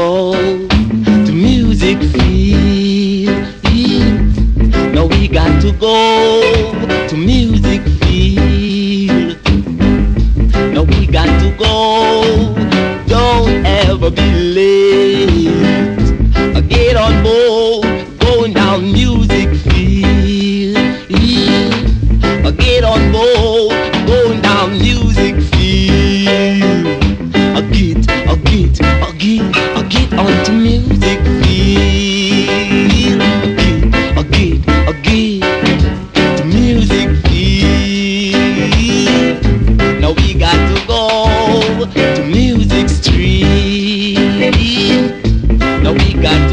go to music field. Now we got to go to music field. Now we got to go. Don't ever be late. Get on board, going down music field. Get on board, going down music field. Get onto music field. Get to music field. Now we got to go to music street. Now we got to